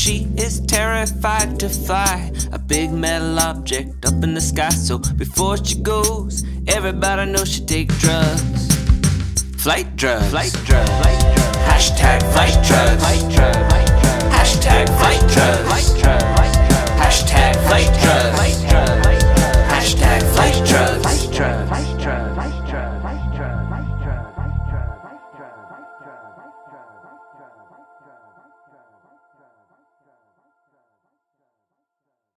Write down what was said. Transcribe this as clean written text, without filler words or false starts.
She is terrified to fly a big metal object up in the sky. So before she goes, everybody knows she take drugs. Flight drugs. Flight drugs. Hashtag flight drugs. Hashtag flight drugs. Hashtag flight drugs.